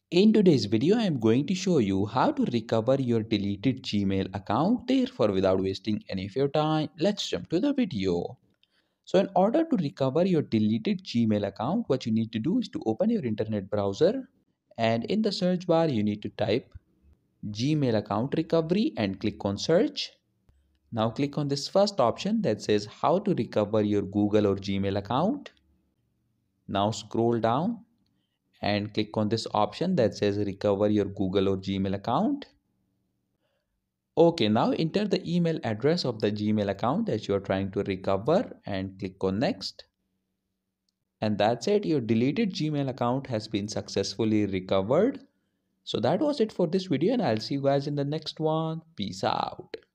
In today's video, I am going to show you how to recover your deleted Gmail account. Therefore, without wasting any of your time, let's jump to the video. So in order to recover your deleted Gmail account, what you need to do is to open your internet browser and in the search bar, you need to type Gmail account recovery and click on search. Now click on this first option that says how to recover your Google or Gmail account. Now scroll down and click on this option that says recover your Google or Gmail account. Okay, now enter the email address of the Gmail account that you are trying to recover and click on next. And that's it, your deleted Gmail account has been successfully recovered. So that was it for this video and I'll see you guys in the next one. Peace out.